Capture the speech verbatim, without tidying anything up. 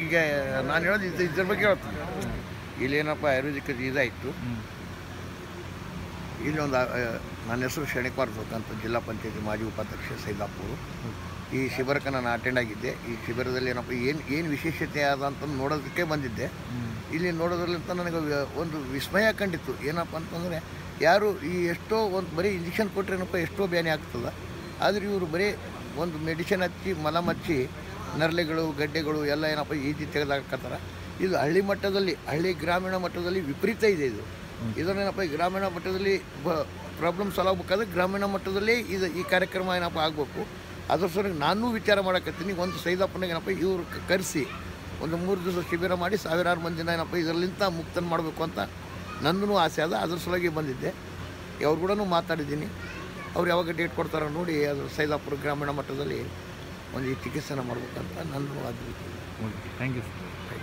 ಈಗ ನಾನು ಹೇಳೋದು ಇದು ಇದ್ರ ಬಗ್ಗೆ ಹೇಳ್ತೀನಿ. ಇಲ್ಲೇನಪ್ಪ ಆಯುರ್ವೇದಿಕ್ ಇದಾಯಿತು. ಇಲ್ಲಿ ಒಂದು ನನ್ನ ಹೆಸರು ಶಣಿಕುಮಾರ್ ಅಂತ ಜಿಲ್ಲಾ ಪಂಚಾಯತಿ ಮಾಜಿ ಉಪಾಧ್ಯಕ್ಷ ಸೈದಾಪುರ. ಈ ಶಿಬಿರಕ್ಕೆ ನಾನು ಅಟೆಂಡ್ ಆಗಿದ್ದೆ. ಈ ಶಿಬಿರದಲ್ಲಿ ಏನಪ್ಪ ಏನು ಏನು ವಿಶೇಷತೆ ಆದ ಅಂತ ನೋಡೋದಕ್ಕೆ ಬಂದಿದ್ದೆ. ಇಲ್ಲಿ ನೋಡೋದ್ರಲ್ಲಿಂತ ನನಗೆ ಒಂದು ವಿಸ್ಮಯ ಕಂಡಿತ್ತು. ಏನಪ್ಪ ಅಂತಂದರೆ ಯಾರು ಈ ಎಷ್ಟೋ ಒಂದು ಬರೀ ಇಂಜೆಕ್ಷನ್ ಕೊಟ್ಟರೇನಪ್ಪ ಎಷ್ಟೋ ಬೇನೆ ಆಗ್ತದೆ. ಆದರೆ ಇವರು ಬರೀ ಒಂದು ಮೆಡಿಸಿನ್ ಹಚ್ಚಿ ಮಲ ಮಚ್ಚಿ ನರಳೆಗಳು ಗಡ್ಡೆಗಳು ಎಲ್ಲ ಏನಪ್ಪ ಈಜಿ ತೆಗೆದಾಕತ್ತಾರ. ಇದು ಹಳ್ಳಿ ಮಟ್ಟದಲ್ಲಿ ಹಳ್ಳಿ ಗ್ರಾಮೀಣ ಮಟ್ಟದಲ್ಲಿ ವಿಪರೀತ ಇದೆ. ಇದು ಇದನ್ನೇನಪ್ಪ ಈ ಗ್ರಾಮೀಣ ಮಟ್ಟದಲ್ಲಿ ಬ ಪ್ರಾಬ್ಲಮ್ ಸಾಲ್ವ್ ಆಗಬೇಕಾದ್ರೆ ಗ್ರಾಮೀಣ ಮಟ್ಟದಲ್ಲಿ ಇದು ಈ ಕಾರ್ಯಕ್ರಮ ಏನಪ್ಪ ಆಗಬೇಕು. ಅದ್ರ ಸಲುವಾಗಿ ನಾನೂ ವಿಚಾರ ಮಾಡಕತ್ತೀನಿ. ಒಂದು ಸೈದಾಪುರನಾಗ ಏನಪ್ಪ ಇವ್ರು ಕರೆಸಿ ಒಂದು ಮೂರು ದಿವಸ ಶಿಬಿರ ಮಾಡಿ ಸಾವಿರಾರು ಮಂದಿನ ಏನಪ್ಪ ಇದರಲ್ಲಿಂದ ಮುಕ್ತನ ಮಾಡಬೇಕು ಅಂತ ನಂದೂ ಆಸೆ ಅದ. ಅದ್ರ ಸಲುವಾಗಿ ಬಂದಿದ್ದೆ. ಅವ್ರು ಕೂಡ ಮಾತಾಡಿದ್ದೀನಿ. ಅವ್ರು ಯಾವಾಗ ಡೇಟ್ ಕೊಡ್ತಾರೋ ನೋಡಿ ಅದು ಸೈದಾಪುರ ಗ್ರಾಮೀಣ ಮಟ್ಟದಲ್ಲಿ ಒಂದು ಈ ಚಿಕಿತ್ಸೆನ ಮಾಡ್ಬೇಕಂತ ನನ್ನ ಅಭಿಪ್ರಾಯ. Okay, thank you sir.